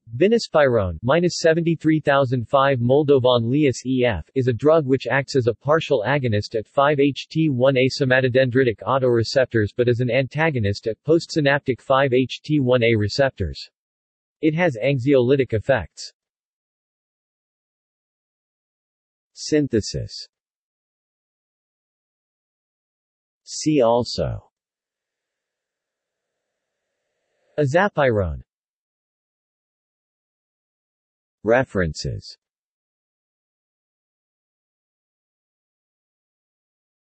Binospirone -73005 Moldovan Lias EF is a drug which acts as a partial agonist at 5-HT1A somatodendritic autoreceptors but as an antagonist at postsynaptic 5-HT1A receptors. It has anxiolytic effects. Synthesis. See also: azapirone. References